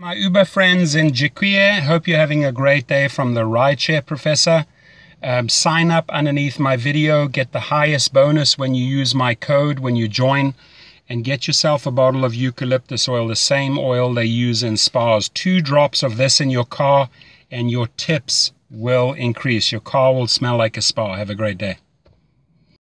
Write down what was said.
My Uber friends in Jiquiabo, hope you're having a great day from the rideshare professor. Sign up underneath my video, get the highest bonus when you use my code when you join, and get yourself a bottle of eucalyptus oil, the same oil they use in spas. 2 drops of this in your car and your tips will increase. Your car will smell like a spa. Have a great day.